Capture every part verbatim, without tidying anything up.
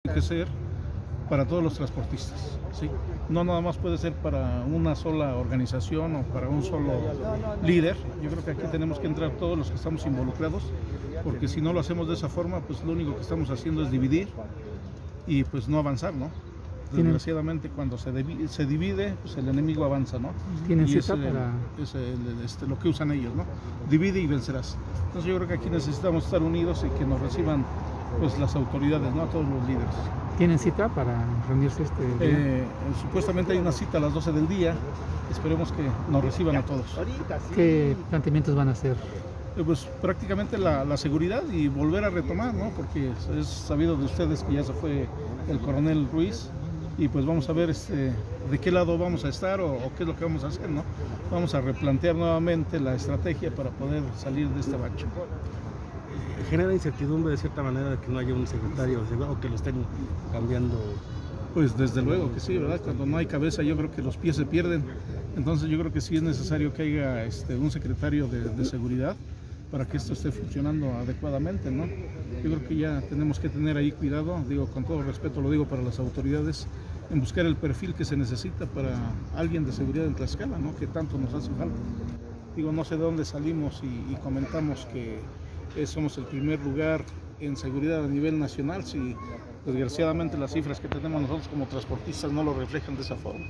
que ser para todos los transportistas, ¿sí? No nada más puede ser para una sola organización o para un solo líder. Yo creo que aquí tenemos que entrar todos los que estamos involucrados, porque si no lo hacemos de esa forma, pues lo único que estamos haciendo es dividir y pues no avanzar, ¿no? Desgraciadamente cuando se, se divide, pues el enemigo avanza, ¿no? ¿Tienen y cita es, el, para...? es el, este, lo que usan ellos, ¿no? Divide y vencerás. Entonces yo creo que aquí necesitamos estar unidos y que nos reciban pues las autoridades, ¿no? A todos los líderes. ¿Tienen cita para reunirse este día? Eh, supuestamente hay una cita a las doce del día. Esperemos que nos reciban a todos. ¿Qué planteamientos van a hacer? Eh, pues prácticamente la, la seguridad y volver a retomar, ¿no? Porque es sabido de ustedes que ya se fue el coronel Ruiz y pues vamos a ver este, de qué lado vamos a estar o, o qué es lo que vamos a hacer, ¿no? Vamos a replantear nuevamente la estrategia para poder salir de este bache. ¿Genera incertidumbre de cierta manera de que no haya un secretario o que lo estén cambiando? Pues desde luego que sí, ¿verdad? Cuando no hay cabeza yo creo que los pies se pierden. Entonces yo creo que sí es necesario que haya este, un secretario de, de seguridad para que esto esté funcionando adecuadamente, ¿no? Yo creo que ya tenemos que tener ahí cuidado, digo, con todo respeto lo digo para las autoridades, en buscar el perfil que se necesita para alguien de seguridad en Tlaxcala, ¿no? Que tanto nos hace falta. Digo, no sé de dónde salimos y, y comentamos que eh, somos el primer lugar en seguridad a nivel nacional, si desgraciadamente las cifras que tenemos nosotros como transportistas no lo reflejan de esa forma.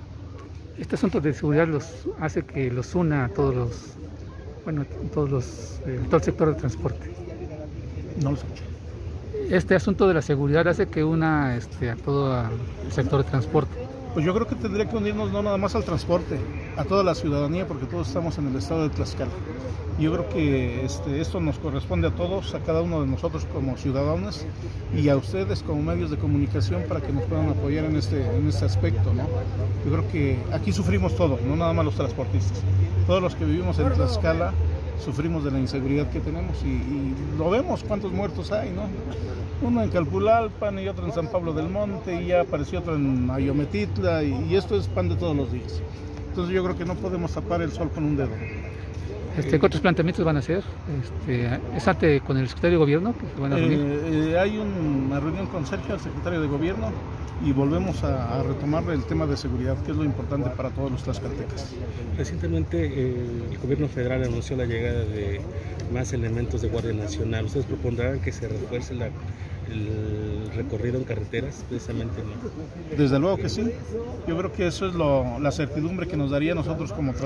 Este asunto de seguridad los hace que los una a todos los, bueno, todos los, eh, todo el sector de transporte. No lo escucho. Este asunto de la seguridad hace que una este, a todo el sector de transporte. Pues yo creo que tendría que unirnos no nada más al transporte, a toda la ciudadanía, porque todos estamos en el estado de Tlaxcala. Yo creo que este, esto nos corresponde a todos, a cada uno de nosotros como ciudadanos y a ustedes como medios de comunicación para que nos puedan apoyar en este, en este aspecto, ¿no? Yo creo que aquí sufrimos todos, no nada más los transportistas. Todos los que vivimos en Tlaxcala sufrimos de la inseguridad que tenemos y, y lo vemos cuántos muertos hay, ¿no? Uno en Calpulalpan y otro en San Pablo del Monte y ya apareció otro en Ayometitla y, y esto es pan de todos los días. Entonces yo creo que no podemos tapar el sol con un dedo. Este, ¿Qué otros planteamientos van a hacer? Este, ¿Es ante con el secretario de gobierno que se van a reunir? Eh, eh, hay una reunión con Sergio, el secretario de gobierno, y volvemos a, a retomar el tema de seguridad, que es lo importante para todos los tlaxcaltecas. Recientemente eh, el gobierno federal anunció la llegada de más elementos de Guardia Nacional. ¿Ustedes propondrán que se refuerce la, el recorrido en carreteras, precisamente? ¿No? Desde luego que sí. Yo creo que eso es lo, la certidumbre que nos daría a nosotros como